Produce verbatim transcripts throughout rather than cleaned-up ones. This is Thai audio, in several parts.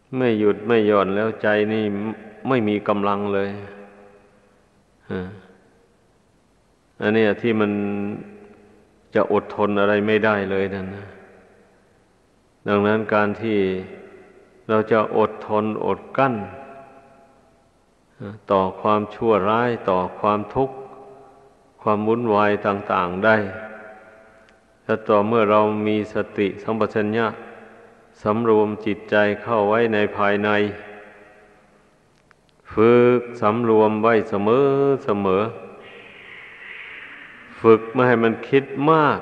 ไม่หยุดไม่หย่อนแล้วใจนี่ไม่มีกำลังเลยอ่าอันเนี้ยที่มันจะอดทนอะไรไม่ได้เลยนั่นนะดังนั้นการที่เราจะอดทนอดกลั้นต่อความชั่วร้ายต่อความทุกข์ความวุ่นวายต่างๆได้ถ้าต่อเมื่อเรามีสติสัมปชัญญะสำรวมจิตใจเข้าไว้ในภายในฝึกสำรวมไว้เสมอเสมอฝึกไม่ให้มันคิดมาก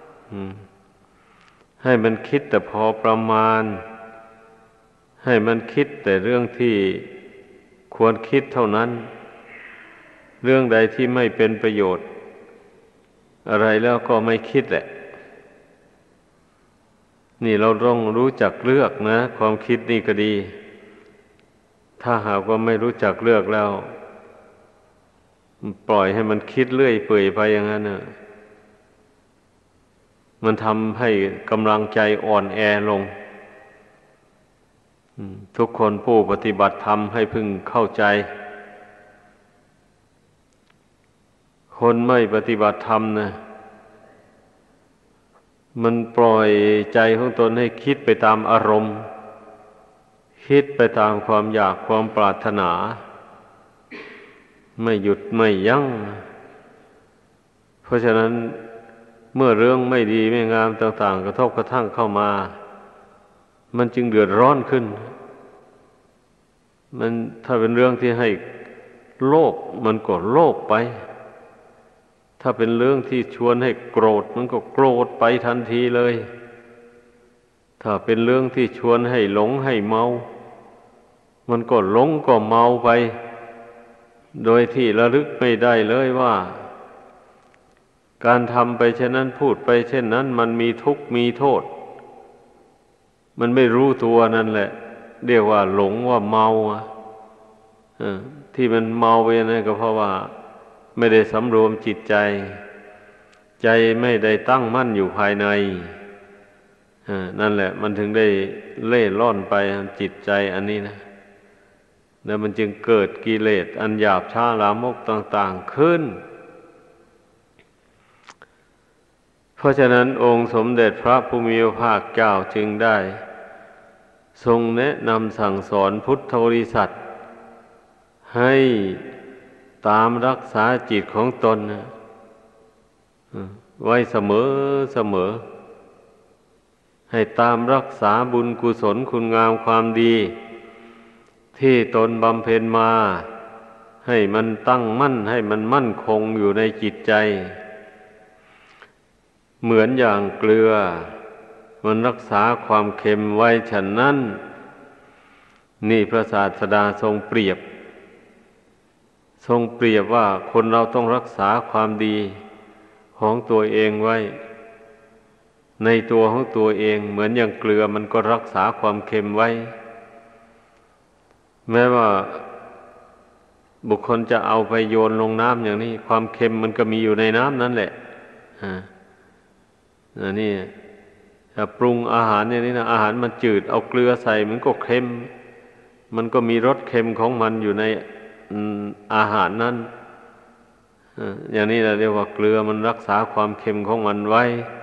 ให้มันคิดแต่พอประมาณให้มันคิดแต่เรื่องที่ควรคิดเท่านั้นเรื่องใดที่ไม่เป็นประโยชน์อะไรแล้วก็ไม่คิดแหละนี่เราต้องรู้จักเลือกนะความคิดนี่ก็ดีถ้าหากว่าไม่รู้จักเลือกแล้วปล่อยให้มันคิดเรื่อยเปื่อยไปอย่างนั้นน่ะมันทำให้กำลังใจอ่อนแอลงทุกคนผู้ปฏิบัติธรรมให้พึงเข้าใจคนไม่ปฏิบัติธรรมนะมันปล่อยใจของตนให้คิดไปตามอารมณ์คิดไปตามความอยากความปรารถนาไม่หยุดไม่ยั้งเพราะฉะนั้นเมื่อเรื่องไม่ดีไม่งามต่างๆกระทบกระทั่งเข้ามามันจึงเดือดร้อนขึ้นมันถ้าเป็นเรื่องที่ให้โลภมันก็โลภไปถ้าเป็นเรื่องที่ชวนให้โกรธมันก็โกรธไปทันทีเลยถ้าเป็นเรื่องที่ชวนให้หลงให้เมามันก็หลงก็เมาไปโดยที่ระลึกไม่ได้เลยว่าการทำไปเช่นนั้นพูดไปเช่นนั้นมันมีทุกข์มีโทษมันไม่รู้ตัวนั่นแหละเรียกว่าหลงว่าเมาอ่ะที่มันเมาไปนั่นก็เพราะว่าไม่ได้สำรวมจิตใจใจไม่ได้ตั้งมั่นอยู่ภายในนั่นแหละมันถึงได้เล่ร่อนไปจิตใจอันนี้นะแล้วมันจึงเกิดกิเลสอันหยาบช้าลามกต่างๆขึ้นเพราะฉะนั้นองค์สมเด็จพระผู้มีพระภาคเจ้าจึงได้ทรงแนะนำสั่งสอนพุทธบริษัทให้ตามรักษาจิตของตนไว้เสมอเสมอให้ตามรักษาบุญกุศลคุณงามความดีที่ตนบำเพ็ญมาให้มันตั้งมั่นให้มันมั่นคงอยู่ในจิตใจเหมือนอย่างเกลือมันรักษาความเค็มไว้ฉะนั้นนี่พระศาสดาทรงเปรียบทรงเปรียบว่าคนเราต้องรักษาความดีของตัวเองไว้ในตัวของตัวเองเหมือนอย่างเกลือมันก็รักษาความเค็มไว้แม้ว่าบุคคลจะเอาไปโยนลงน้ำอย่างนี้ความเค็มมันก็มีอยู่ในน้ำนั่นแหละอ่าอันนี้ถ้าปรุงอาหารอย่างนี้นะอาหารมันจืดเอาเกลือใส่มันก็เค็มมันก็มีรสเค็มของมันอยู่ในอาหารนั้นอย่างนี้เราเรียกว่าเกลือมันรักษาความเค็มของมันไว้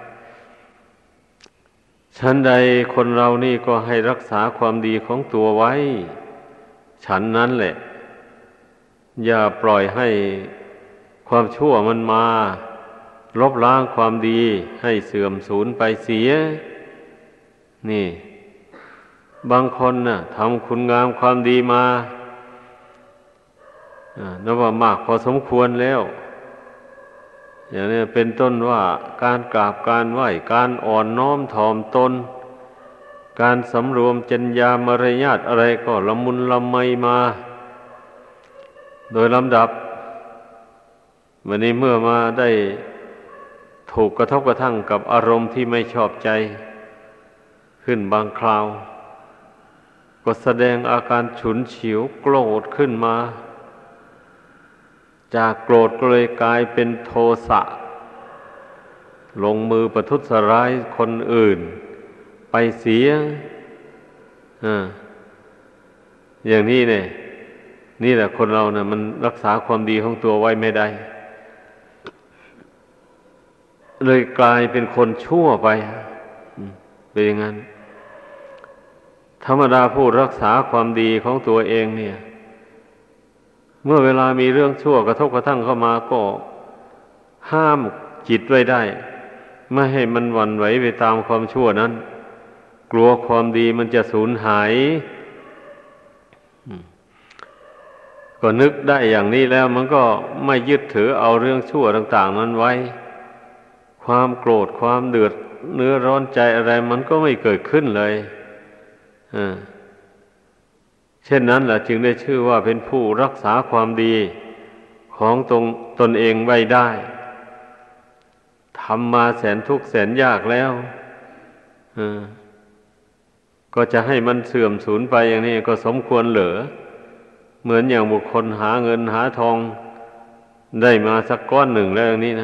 ฉันใดคนเรานี่ก็ให้รักษาความดีของตัวไว้ฉันนั้นแหละอย่าปล่อยให้ความชั่วมันมาลบล้างความดีให้เสื่อมสูญไปเสียนี่บางคนน่ะทำคุณงามความดีมานับว่ามากพอสมควรแล้วอย่างนี้เป็นต้นว่าการกราบการไหว้การอ่อนน้อมถ่อมตนการสำรวมจรรยามารยาทอะไรก็ละมุนละไมมาโดยลำดับวันนี้เมื่อมาได้ถูกกระทบกระทั่งกับอารมณ์ที่ไม่ชอบใจขึ้นบางคราวก็แสดงอาการฉุนเฉียวโกรธขึ้นมาจากโกรธก็เลยกลายเป็นโทสะลงมือประทุษร้ายคนอื่นไปเสียอย่างนี้เนี่ยนี่แหละคนเราเนี่ยมันรักษาความดีของตัวไว้ไม่ได้เลยกลายเป็นคนชั่วไปเป็นอย่างนั้นธรรมดาผู้รักษาความดีของตัวเองเนี่ยเมื่อเวลามีเรื่องชั่วกระทบกระทั่งเข้ามาก็ห้ามจิตไว้ได้ไม่ให้มันหวั่นไหวไปตามความชั่วนั้นกลัวความดีมันจะสูญหายก็นึกได้อย่างนี้แล้วมันก็ไม่ยึดถือเอาเรื่องชั่วต่างๆนั้นไว้ความโกรธความเดือดเนื้อร้อนใจอะไรมันก็ไม่เกิดขึ้นเลยเช่นนั้นแหละจึงได้ชื่อว่าเป็นผู้รักษาความดีของตนตนเองไว้ได้ทำมาแสนทุกข์แสนยากแล้วก็จะให้มันเสื่อมสูญไปอย่างนี้ก็สมควรเหรอเหมือนอย่างบุคคลหาเงินหาทองได้มาสักก้อนหนึ่งแล้วอย่างนี้นะ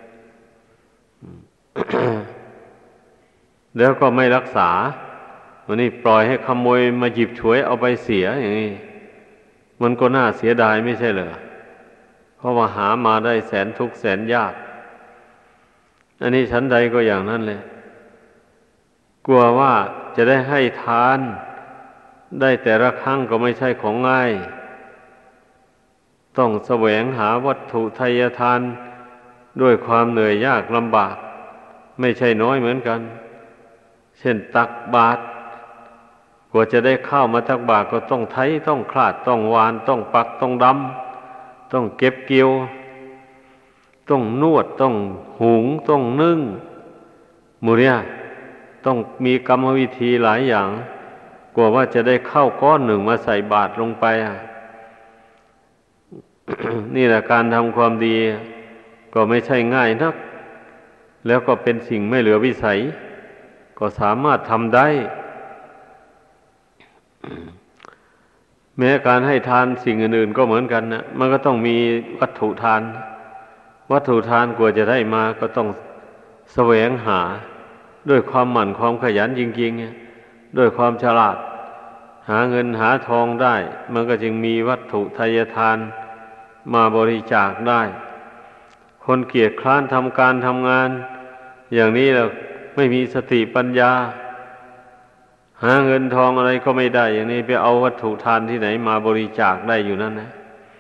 แล้วก็ไม่รักษาวันนี้ปล่อยให้ขโมยมาหยิบฉวยเอาไปเสียอย่างนี้มันก็น่าเสียดายไม่ใช่เหรอเพราะว่าหามาได้แสนทุกข์แสนยากอันนี้ชั้นใดก็อย่างนั้นเลยกลัวว่าจะได้ให้ทานได้แต่ละครั้งก็ไม่ใช่ของง่ายต้องแสวงหาวัตถุทายทานด้วยความเหนื่อยยากลำบากไม่ใช่น้อยเหมือนกันเช่นตักบาตรกว่าจะได้ข้าวมาตักบาตรก็ต้องไถต้องคลาดต้องหวานต้องปักต้องดำต้องเก็บเกี่ยวต้องนวดต้องหุงต้องนึ่งหมู่เนี่ยต้องมีกรรมวิธีหลายอย่างกว่าว่าจะได้ข้าวก้อนหนึ่งมาใส่บาตรลงไปอ่ะ นี่แหละการทำความดีก็ไม่ใช่ง่ายนักแล้วก็เป็นสิ่งไม่เหลือวิสัยก็สามารถทำได้ แม้การให้ทานสิ่งอื่นๆก็เหมือนกันนะมันก็ต้องมีวัตถุทานวัตถุทานกว่าจะได้มาก็ต้องแสวงหาด้วยความหมั่นความขยันจริงๆด้วยความฉลาดหาเงินหาทองได้มันก็จึงมีวัตถุทายทานมาบริจาคได้คนเกียจคร้านทำการทำงานอย่างนี้แล้วไม่มีสติปัญญาหาเงินทองอะไรก็ไม่ได้อย่างนี้ไปเอาวัตถุทานที่ไหนมาบริจาคได้อยู่นั่นนะ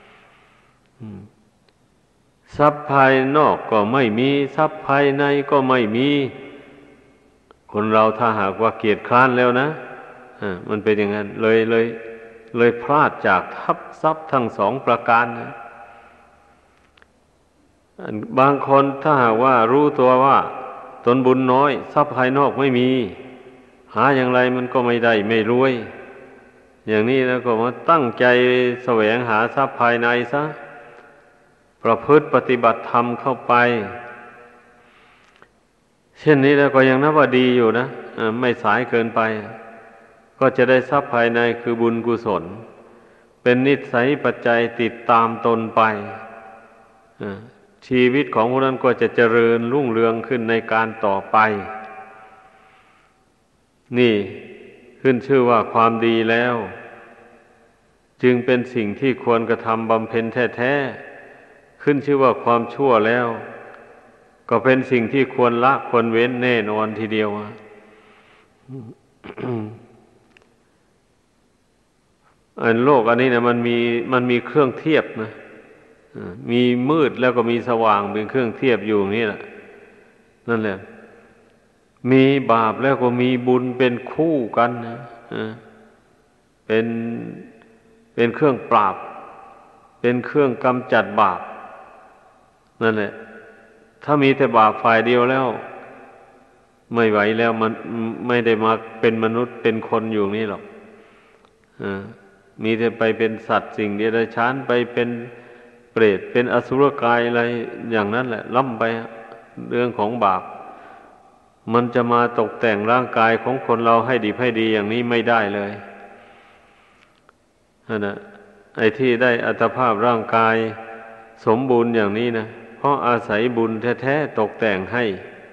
ทรัพย์ภายนอกก็ไม่มีทรัพย์ภายในก็ไม่มีคนเราถ้าหากว่าเกียจคร้านแล้วนะอ่ามันเป็นอย่างนั้นเลยเลยเลยพลาดจากทัพทรัพย์ทั้งสองประการนะบางคนถ้าหากว่ารู้ตัวว่าตนบุญน้อยทรัพย์ภายนอกไม่มีหาอย่างไรมันก็ไม่ได้ไม่รวยอย่างนี้แล้วก็มาตั้งใจแสวงหาทรัพย์ภายในซะประพฤติปฏิบัติธรรมเข้าไปเช่นนี้แล้วก็ยังนับว่าดีอยู่นะไม่สายเกินไปก็จะได้ทรัพย์ภายในคือบุญกุศลเป็นนิสัยปัจจัยติดตามตนไปชีวิตของผู้นั้นก็จะเจริญรุ่งเรืองขึ้นในการต่อไปนี่ขึ้นชื่อว่าความดีแล้วจึงเป็นสิ่งที่ควรกระทำบำเพ็ญแท้ๆขึ้นชื่อว่าความชั่วแล้วก็เป็นสิ่งที่ควรละควรเว้นแน่นอนทีเดียว อันโลกอันนี้เนี่ยมันมีมันมีเครื่องเทียบนะมีมืดแล้วก็มีสว่างเป็นเครื่องเทียบอยู่นี่แหละนั่นแหละมีบาปแล้วก็มีบุญเป็นคู่กันนะเป็นเป็นเครื่องปราบเป็นเครื่องกำจัดบาปนั่นแหละถ้ามีแต่บาปฝ่ายเดียวแล้วไม่ไหวแล้วมันไม่ได้มาเป็นมนุษย์เป็นคนอยู่นี่หรอกมีแต่ไปเป็นสัตว์สิ่งเดรัจฉานไปเป็นเปรตเป็นอสุรกายอะไรอย่างนั้นแหละล่ำไปเรื่องของบาปมันจะมาตกแต่งร่างกายของคนเราให้ดีให้ดีอย่างนี้ไม่ได้เลยนั่นนะไอ้ที่ได้อัตภาพร่างกายสมบูรณ์อย่างนี้นะเพราะอาศัยบุญแท้ๆตกแต่งให้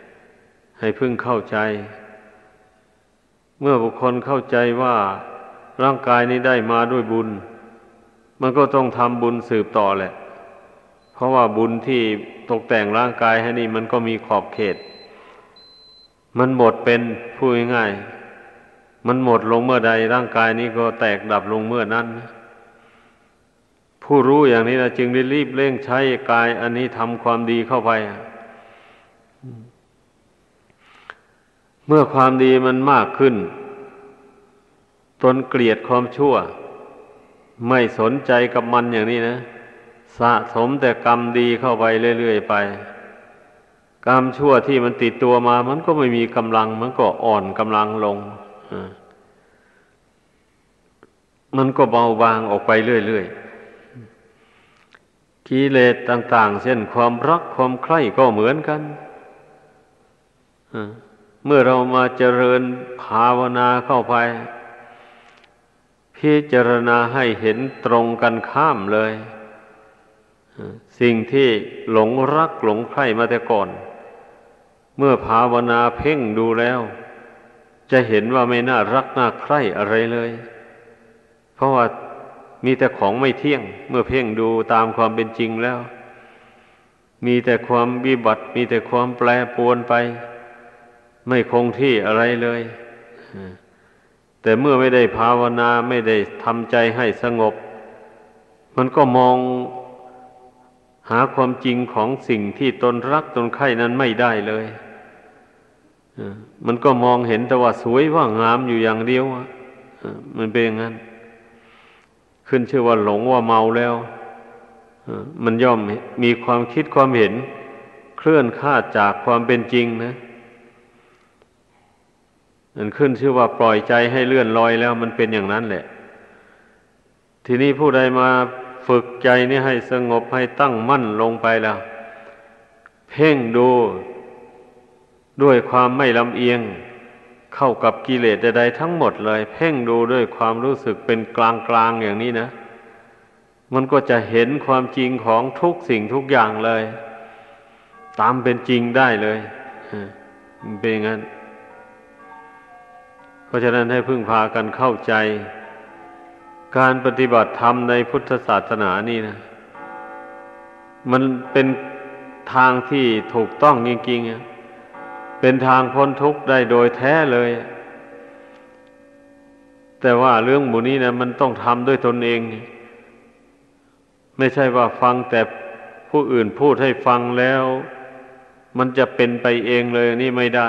ให้พึงเข้าใจเมื่อบุคคลเข้าใจว่าร่างกายนี้ได้มาด้วยบุญมันก็ต้องทำบุญสืบต่อแหละเพราะว่าบุญที่ตกแต่งร่างกายให้นี่มันก็มีขอบเขตมันหมดเป็นพูดง่ายๆมันหมดลงเมื่อใดร่างกายนี้ก็แตกดับลงเมื่อนั้นผู้รู้อย่างนี้นะจึงได้รีบเร่งใช้กายอันนี้ทำความดีเข้าไปเมื่อความดีมันมากขึ้นตนเกลียดความชั่วไม่สนใจกับมันอย่างนี้นะสะสมแต่กรรมดีเข้าไปเรื่อยๆไปกรรมชั่วที่มันติดตัวมามันก็ไม่มีกำลังมันก็อ่อนกำลังลงมันก็เบาบางออกไปเรื่อยๆกิเลสต่างๆเช่นความรักความใคร่ก็เหมือนกันเมื่อเรามาเจริญภาวนาเข้าไปพิจารณาให้เห็นตรงกันข้ามเลยสิ่งที่หลงรักหลงใคร่มาแต่ก่อนเมื่อภาวนาเพ่งดูแล้วจะเห็นว่าไม่น่ารักน่าใคร่อะไรเลยเพราะว่ามีแต่ของไม่เที่ยงเมื่อเพ่งดูตามความเป็นจริงแล้วมีแต่ความวิบัติมีแต่ความแปรปรวนไปไม่คงที่อะไรเลยแต่เมื่อไม่ได้ภาวนาไม่ได้ทำใจให้สงบมันก็มองหาความจริงของสิ่งที่ตนรักตนใคร่นั้นไม่ได้เลยมันก็มองเห็นแต่ว่าสวยว่างามอยู่อย่างเดียวมันเป็นอย่างนั้นขึ้นชื่อว่าหลงว่าเมาแล้วมันย่อมมีความคิดความเห็นเคลื่อนคลาดจากความเป็นจริงนะมันขึ้นชื่อว่าปล่อยใจให้เลื่อนลอยแล้วมันเป็นอย่างนั้นแหละทีนี้ผู้ใดมาฝึกใจนี้ให้สงบให้ตั้งมั่นลงไปแล้วเพ่งดูด้วยความไม่ลำเอียงเข้ากับกิเลสใดๆทั้งหมดเลยเพ่งดูด้วยความรู้สึกเป็นกลางๆอย่างนี้นะมันก็จะเห็นความจริงของทุกสิ่งทุกอย่างเลยตามเป็นจริงได้เลยมันเป็นอย่างนั้นเพราะฉะนั้นให้พึ่งพากันเข้าใจการปฏิบัติธรรมในพุทธศาสนานี่นะมันเป็นทางที่ถูกต้องจริงๆเป็นทางพ้นทุกข์ได้โดยแท้เลยแต่ว่าเรื่องหมู่นี้นะมันต้องทำด้วยตนเองไม่ใช่ว่าฟังแต่ผู้อื่นพูดให้ฟังแล้วมันจะเป็นไปเองเลยนี่ไม่ได้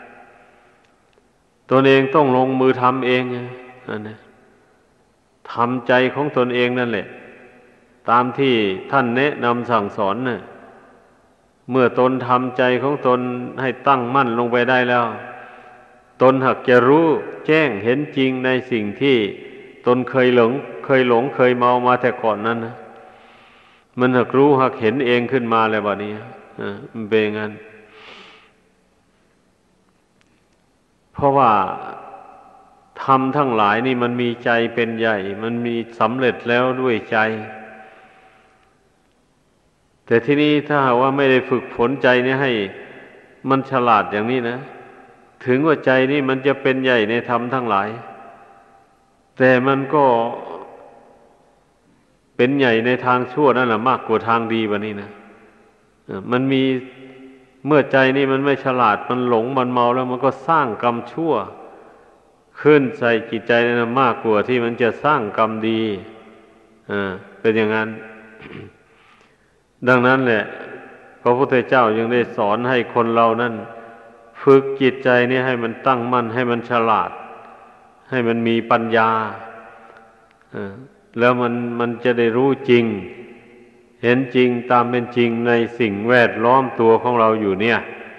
ตนเองต้องลงมือทำเองนั่นแหละทำใจของตนเองนั่นแหละตามที่ท่านแนะนำสั่งสอนน่ะเมื่อตนทำใจของตนให้ตั้งมั่นลงไปได้แล้วตนหากจะรู้แจ้งเห็นจริงในสิ่งที่ตนเคยหลงเคยหลงเคยเมามาแต่ก่อนนั้นนะมันหากรู้หากเห็นเองขึ้นมาแล้วบัดนี้อ่ามันเป็นงั้นเพราะว่าธรรมทั้งหลายนี่มันมีใจเป็นใหญ่มันมีสำเร็จแล้วด้วยใจแต่ที่นี้ถ้าหากว่าไม่ได้ฝึกฝนใจนี่ให้มันฉลาดอย่างนี้นะถึงว่าใจนี่มันจะเป็นใหญ่ในธรรมทั้งหลายแต่มันก็เป็นใหญ่ในทางชั่วนั่นแหละมากกว่าทางดีกว่านี้นะมันมีเมื่อใจนี่มันไม่ฉลาดมันหลงมันเมาแล้วมันก็สร้างกรรมชั่วขึ้นใส่จิตใจนั่นนะมากกว่าที่มันจะสร้างกรรมดีอ่าเป็นอย่างนั้น ดังนั้นแหละพระพุทธเจ้ายังได้สอนให้คนเรานั้นฝึกจิตใจนี่ให้มันตั้งมั่นให้มันฉลาดให้มันมีปัญญาอ่าแล้วมันมันจะได้รู้จริงเห็นจริงตามเป็นจริงในสิ่งแวดล้อมตัวของเราอยู่เนี่ย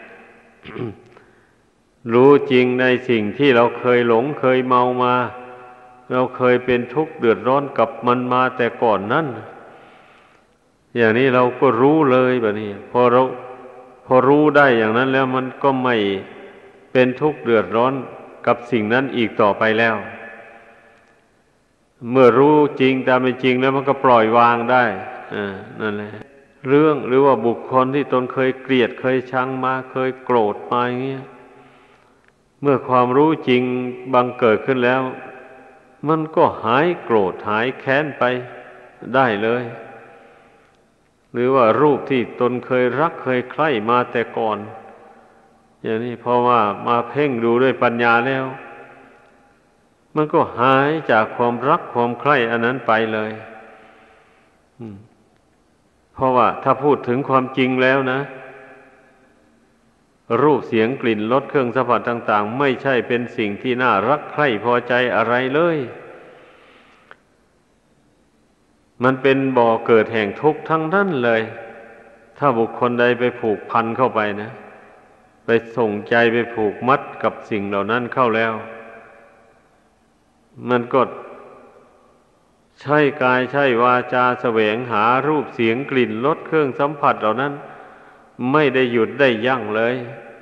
รู้จริงในสิ่งที่เราเคยหลงเคยเมามาเราเคยเป็นทุกข์เดือดร้อนกับมันมาแต่ก่อนนั้นอย่างนี้เราก็รู้เลยแบบนี้พอเราพอรู้ได้อย่างนั้นแล้วมันก็ไม่เป็นทุกข์เดือดร้อนกับสิ่งนั้นอีกต่อไปแล้วเมื่อรู้จริงตามเป็นจริงแล้วมันก็ปล่อยวางได้อ่านั่นแหละเรื่องหรือว่าบุคคลที่ตนเคยเกลียดเคยชังมาเคยโกรธมาอย่างเงี้ยเมื่อความรู้จริงบังเกิดขึ้นแล้วมันก็หายโกรธหายแค้นไปได้เลยหรือว่ารูปที่ตนเคยรักเคยใคร่มาแต่ก่อนอย่างนี้เพราะว่ามาเพ่งดูด้วยปัญญาแล้วมันก็หายจากความรักความใคร่อันนั้นไปเลยเพราะว่าถ้าพูดถึงความจริงแล้วนะรูปเสียงกลิ่นรสเครื่องสัมผัสต่างๆไม่ใช่เป็นสิ่งที่น่ารักใคร่พอใจอะไรเลยมันเป็นบ่อเกิดแห่งทุกข์ทั้งนั้นเลยถ้าบุคคลใดไปผูกพันเข้าไปนะไปส่งใจไปผูกมัดกับสิ่งเหล่านั้นเข้าแล้วมันก็ใช่กายใช่วาจาแสวงหารูปเสียงกลิ่นรสเครื่องสัมผัสเหล่านั้นไม่ได้หยุดได้ยั้งเลย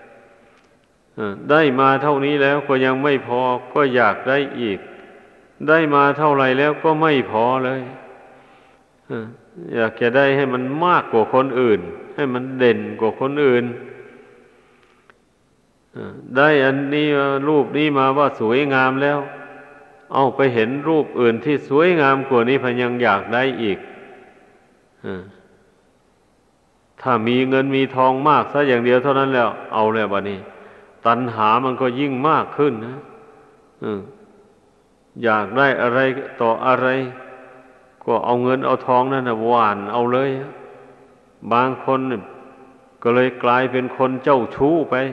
ได้มาเท่านี้แล้วก็ยังไม่พอก็อยากได้อีกได้มาเท่าไหร่แล้วก็ไม่พอเลยอยากจะได้ให้มันมากกว่าคนอื่นให้มันเด่นกว่าคนอื่นได้อันนี้รูปนี้มาว่าสวยงามแล้วเอาไปเห็นรูปอื่นที่สวยงามกว่านี้พยังอยากได้อีกถ้ามีเงินมีทองมากซะอย่างเดียวเท่านั้นแล้วเอาแล้วบัดนี้ตัณหามันก็ยิ่งมากขึ้นนะอยากได้อะไรต่ออะไรก็เอาเงินเอาทองนั่นนะหว่านเอาเลยบางคนก็เลยกลายเป็นคนเจ้าชู้ไป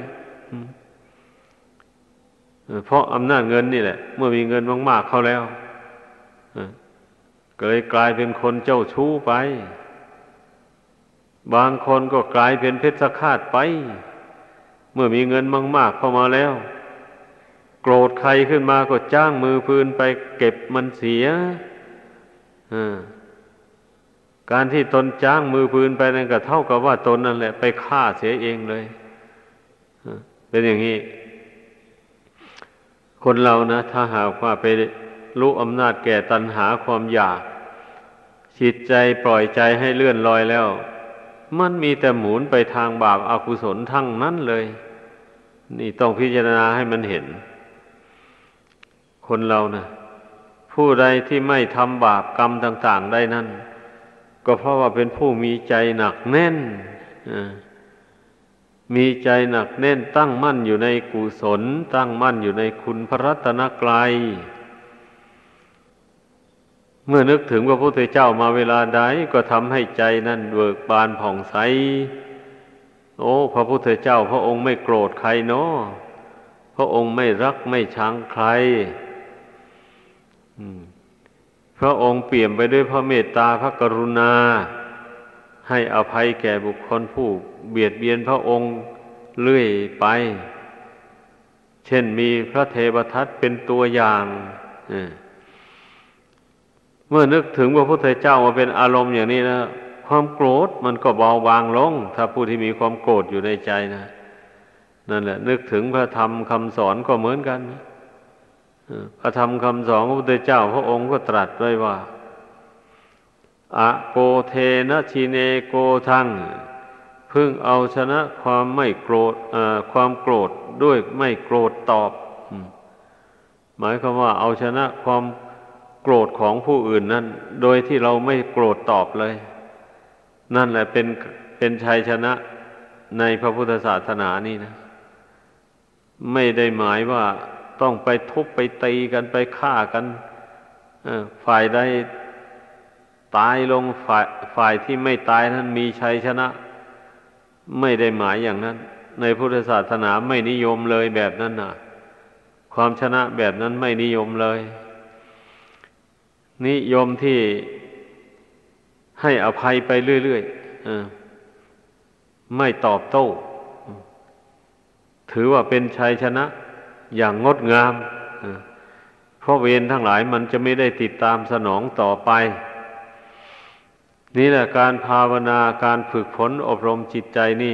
เพราะอำนาจเงินนี่แหละเมื่อมีเงินมากๆเข้าแล้วก็เลยกลายเป็นคนเจ้าชู้ไปบางคนก็กลายเป็นเพชฌฆาตไปเมื่อมีเงินมากๆเข้ามาแล้วโกรธใครขึ้นมาก็จ้างมือปืนไปเก็บมันเสียการที่ตนจ้างมือปืนไปนั่นก็เท่ากับว่าตนนั่นแหละไปฆ่าเสียเองเลยเป็นอย่างนี้คนเรานะถ้าหากว่าไปรู้อำนาจแก่ตัณหาความอยากจิตใจปล่อยใจให้เลื่อนลอยแล้วมันมีแต่หมุนไปทางบาปอกุศลทั้งนั้นเลยนี่ต้องพิจารณาให้มันเห็นคนเรานะผู้ใดที่ไม่ทำบาปกรรมต่างๆได้นั่นก็เพราะว่าเป็นผู้มีใจหนักแน่นมีใจหนักแน่นตั้งมั่นอยู่ในกุศลตั้งมั่นอยู่ในคุณพระรัตนกรัยเมื่อนึกถึงพระพุทธเจ้ามาเวลาใดก็ทำให้ใจนั่นเบิกบานผ่องใสโอ้พระพุทธเจ้าพระองค์ไม่โกรธใครเนาะพระองค์ไม่รักไม่ชังใครพระองค์เปี่ยมไปด้วยพระเมตตาพระกรุณาให้อภัยแก่บุคคลผู้เบียดเบียนพระองค์เรื่อยไปเช่นมีพระเทวทัตเป็นตัวอย่างเมื่อนึกถึงพระพุทธเจ้ามาเป็นอารมณ์อย่างนี้นะความโกรธมันก็เบาบางลงถ้าผู้ที่มีความโกรธอยู่ในใจนะนั่นแหละนึกถึงพระธรรมคำสอนก็เหมือนกันพระธรรมคำสอนของพระพุทธเจ้าพระองค์ก็ตรัสไว้ว่าอะโกเทนะชิเนโกทังพึ่งเอาชนะความไม่โกรธความโกรธด้วยไม่โกรธตอบหมายความว่าเอาชนะความโกรธของผู้อื่นนั้นโดยที่เราไม่โกรธตอบเลยนั่นแหละเป็นเป็นชัยชนะในพระพุทธศาสนานี่นะไม่ได้หมายว่าต้องไปทุบไปตีกันไปฆ่ากันฝ่ายใดตายลงฝ่ายฝ่ายที่ไม่ตายนั้นมีชัยชนะไม่ได้หมายอย่างนั้นในพุทธศาสนาไม่นิยมเลยแบบนั้นน่ะความชนะแบบนั้นไม่นิยมเลยนิยมที่ให้อภัยไปเรื่อยๆไม่ตอบโต้ถือว่าเป็นชัยชนะอย่างงดงามเพราะเวรทั้งหลายมันจะไม่ได้ติดตามสนองต่อไปนี่แหละการภาวนาการฝึกฝนอบรมจิตใจนี่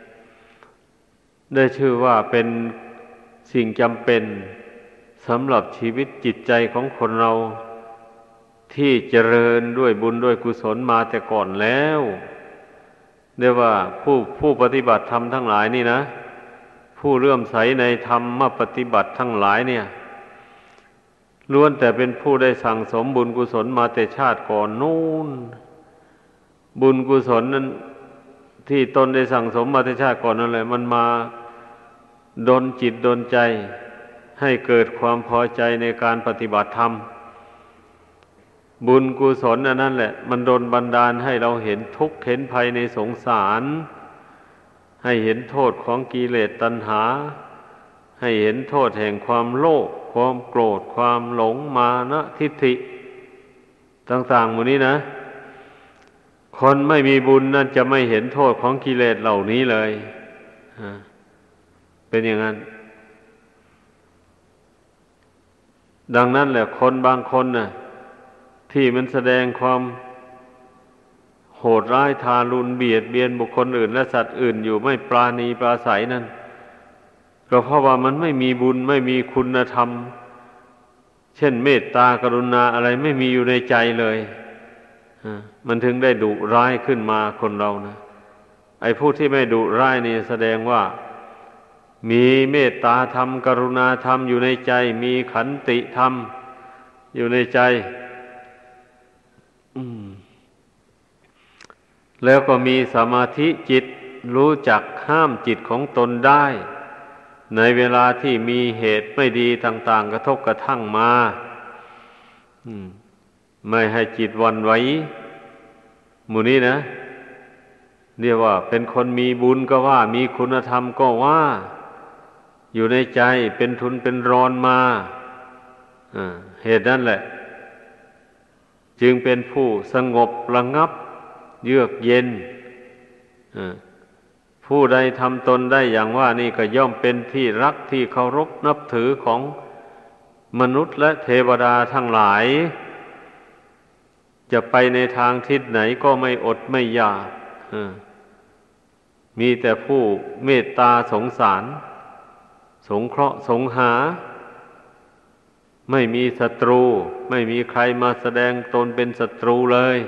ได้ชื่อว่าเป็นสิ่งจำเป็นสำหรับชีวิตจิตใจของคนเราที่เจริญด้วยบุญด้วยกุศลมาแต่ก่อนแล้วเรียกว่าผู้ผู้ปฏิบัติธรรมทั้งหลายนี่นะผู้เลื่อมใสในธรรมปฏิบัติทั้งหลายเนี่ยล้วนแต่เป็นผู้ได้สั่งสมบุญกุศลมาแต่ชาติก่อนนู่นบุญกุศลนั้นที่ตนได้สั่งสมมาแต่ชาติก่อนนั่นแหละมันมาดลจิตดลใจให้เกิดความพอใจในการปฏิบัติธรรมบุญกุศลอันนั้นแหละมันดลบันดาลให้เราเห็นทุกข์เห็นภัยในสงสารให้เห็นโทษของกิเลสตัณหาให้เห็นโทษแห่งความโลภความโกรธความหลงมานะทิฏฐิต่างๆหมดนี้นะคนไม่มีบุญนั่นจะไม่เห็นโทษของกิเลสเหล่านี้เลยเป็นอย่างนั้นดังนั้นแหละคนบางคนน่ะที่มันแสดงความโหดร้ายทารุณเบียดเบียนบุคคลอื่นและสัตว์อื่นอยู่ไม่ปราณีปราศัยนั่นก็เพราะว่ามันไม่มีบุญไม่มีคุณธรรมเช่นเมตตากรุณาอะไรไม่มีอยู่ในใจเลยมันถึงได้ดุร้ายขึ้นมาคนเรานะไอ้ผู้ที่ไม่ดุร้ายนี่แสดงว่ามีเมตตาธรรมกรุณาธรรมอยู่ในใจมีขันติธรรมอยู่ในใจแล้วก็มีสมาธิจิตรู้จักห้ามจิตของตนได้ในเวลาที่มีเหตุไม่ดีต่างๆกระทบกระทั่งมาไม่ให้จิตหวั่นไหวหมู่นี้นะเรียกว่าเป็นคนมีบุญก็ว่ามีคุณธรรมก็ว่าอยู่ในใจเป็นทุนเป็นรอนมาเหตุนั้นแหละจึงเป็นผู้สงบระงับเยือกเย็นผู้ใดทำตนได้อย่างว่านี่ก็ย่อมเป็นที่รักที่เคารพนับถือของมนุษย์และเทวดาทั้งหลายจะไปในทางทิศไหนก็ไม่อดไม่อยากมีแต่ผู้เมตตาสงสารสงเคราะห์สงหาไม่มีศัตรูไม่มีใครมาแสดงตนเป็นศัตรูเลย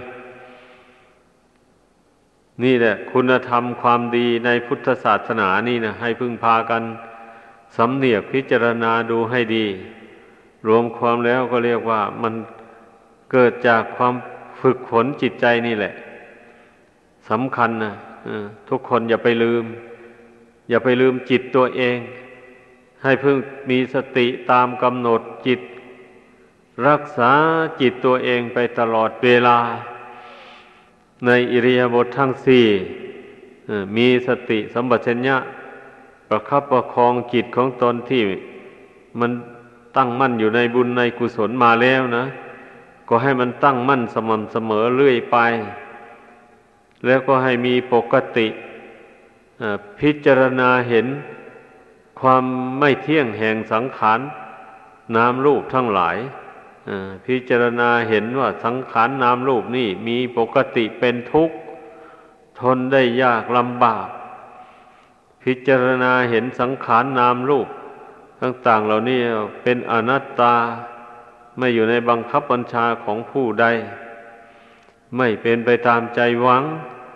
นี่แหละคุณธรรมความดีในพุทธศาสนานี่นะให้พึ่งพากันสำเนียกพิจารณาดูให้ดีรวมความแล้วก็เรียกว่ามันเกิดจากความฝึกฝนจิตใจนี่แหละสำคัญนะทุกคนอย่าไปลืมอย่าไปลืมจิตตัวเองให้พึ่งมีสติตามกำหนดจิตรักษาจิตตัวเองไปตลอดเวลาในอิริยาบถทั้งสี่มีสติสัมปชัญญะประคับประคองจิตของตนที่มันตั้งมั่นอยู่ในบุญในกุศลมาแล้วนะก็ให้มันตั้งมั่นสม่ำเสมอเรื่อยไปแล้วก็ให้มีปกติพิจารณาเห็นความไม่เที่ยงแห่งสังขารนามรูปทั้งหลายพิจารณาเห็นว่าสังขารนามรูปนี่มีปกติเป็นทุกข์ทนได้ยากลำบากพิจารณาเห็นสังขารนามรูปต่างๆเหล่านี้เป็นอนัตตาไม่อยู่ในบังคับบัญชาของผู้ใดไม่เป็นไปตามใจหวัง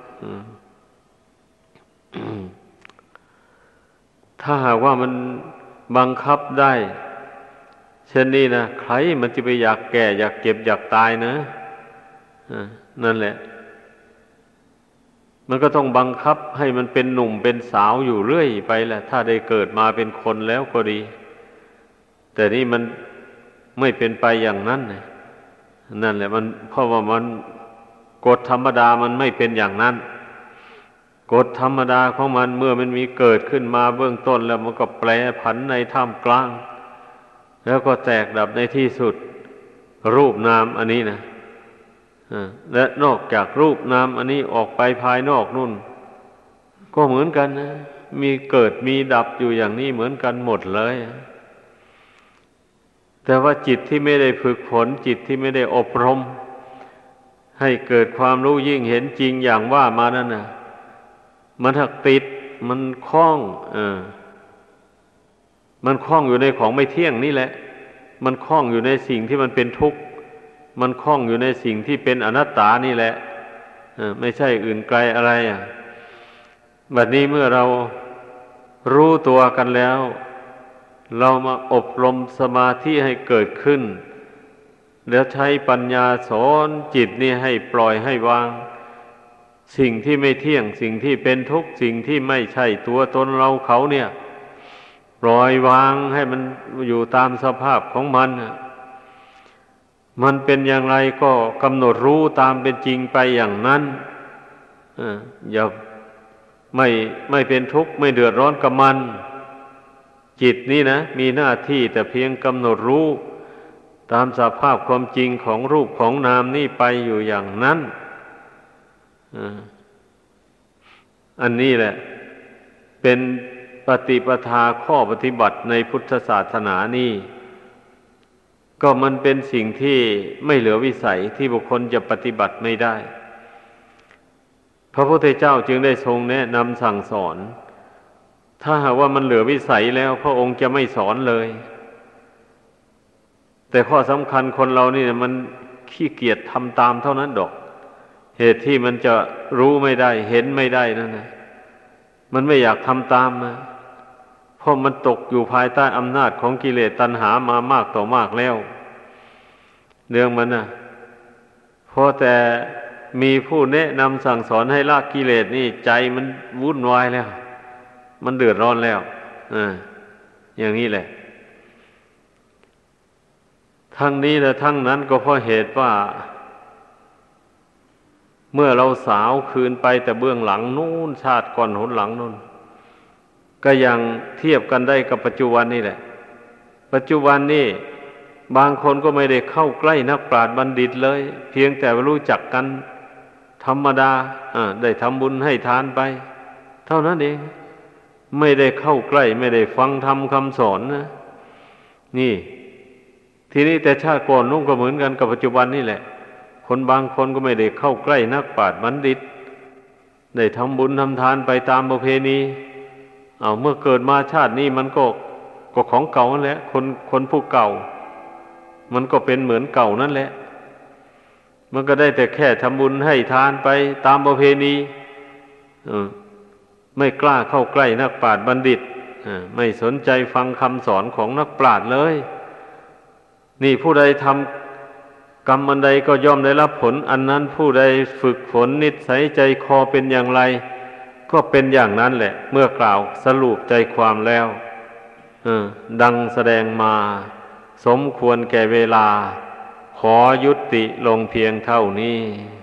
ถ้าหากว่ามันบังคับได้เช่นนี้นะใครมันจะไปอยากแก่อยากเก็บอยากตายนะนั่นแหละมันก็ต้องบังคับให้มันเป็นหนุ่มเป็นสาวอยู่เรื่อยไปแหละถ้าได้เกิดมาเป็นคนแล้วก็ดีแต่นี่มันไม่เป็นไปอย่างนั้นนั่นแหละมันเพราะว่ามันกฎธรรมดามันไม่เป็นอย่างนั้นกฎธรรมดาของมันเมื่อมันมีเกิดขึ้นมาเบื้องต้นแล้วมันก็แปรผันในท่ามกลางแล้วก็แตกดับในที่สุดรูปนามอันนี้นะและนอกจากรูปนามอันนี้ออกไปภายนอกนู่นก็เหมือนกันนะมีเกิดมีดับอยู่อย่างนี้เหมือนกันหมดเลยแต่ว่าจิตที่ไม่ได้ฝึกฝนจิตที่ไม่ได้อบรมให้เกิดความรู้ยิ่งเห็นจริงอย่างว่ามานั่นน่ะมันหักติดมันคล้องเออมันคล้องอยู่ในของไม่เที่ยงนี่แหละมันคล้องอยู่ในสิ่งที่มันเป็นทุกข์มันคล้องอยู่ในสิ่งที่เป็นอนัตตานี่แหละเออไม่ใช่อื่นไกลอะไรอ่ะบัดนี้เมื่อเรารู้ตัวกันแล้วเรามาอบรมสมาธิให้เกิดขึ้นแล้วใช้ปัญญาสอนจิตนี่ให้ปล่อยให้วางสิ่งที่ไม่เที่ยงสิ่งที่เป็นทุกข์สิ่งที่ไม่ใช่ตัวตนเราเขาเนี่ยปล่อยวางให้มันอยู่ตามสภาพของมันมันเป็นอย่างไรก็กำหนดรู้ตามเป็นจริงไปอย่างนั้นอย่าไม่ไม่เป็นทุกข์ไม่เดือดร้อนกับมันจิตนี่นะมีหน้าที่แต่เพียงกำหนดรู้ตามสภาพความจริงของรูปของนามนี่ไปอยู่อย่างนั้นอันนี้แหละเป็นปฏิปทาข้อปฏิบัติในพุทธศาสนานี่ก็มันเป็นสิ่งที่ไม่เหลือวิสัยที่บุคคลจะปฏิบัติไม่ได้พระพุทธเจ้าจึงได้ทรงแนะนำสั่งสอนถ้าหากว่ามันเหลือวิสัยแล้วพระองค์จะไม่สอนเลยแต่ข้อสำคัญคนเรานี่มันขี้เกียจทำตามเท่านั้นดอกเหตุที่มันจะรู้ไม่ได้เห็นไม่ได้นั่นนะมันไม่อยากทำตามนะเพราะมันตกอยู่ภายใต้อำนาจของกิเลสตัณหามามากต่อมากแล้วเรื่องมันนะเพราะแต่มีผู้แนะนำสั่งสอนให้ละกิเลสนี่ใจมันวุ่นวายแล้วมันเดือดร้อนแล้วอ่าอย่างนี้แหละทั้งนี้และทั้งนั้นก็เพราะเหตุว่าเมื่อเราสาวคืนไปแต่เบื้องหลังนู้นชาติก่อนหนหลังนู้นก็ยังเทียบกันได้กับปัจจุบันนี่แหละปัจจุบันนี่บางคนก็ไม่ได้เข้าใกล้นักปราชญ์บัณฑิตเลยเพียงแต่รู้จักกันธรรมดาอ่าได้ทำบุญให้ทานไปเท่านั้นเองไม่ได้เข้าใกล้ไม่ได้ฟังธรรมคำสอนนะนี่ทีนี้แต่ชาติก่อนนู้นก็เหมือนกันกับปัจจุบันนี่แหละคนบางคนก็ไม่ได้เข้าใกล้นักปราชญ์บัณฑิตได้ทำบุญทำทานไปตามประเพณีเอาเมื่อเกิดมาชาตินี้มันก็ก็ของเก่านั่นแหละคนคนผู้เก่ามันก็เป็นเหมือนเก่านั่นแหละมันก็ได้แต่แค่ทำบุญให้ทานไปตามประเพณีไม่กล้าเข้าใกล้นักปราชญ์บัณฑิตไม่สนใจฟังคำสอนของนักปราชญ์เลยนี่ผู้ใดทำกรรมอันใดก็ย่อมได้รับผลอันนั้นผู้ใดฝึกฝนนิสัยใจคอเป็นอย่างไรก็เป็นอย่างนั้นแหละเมื่อกล่าวสรุปใจความแล้วดังแสดงมาสมควรแก่เวลาขอยุติลงเพียงเท่านี้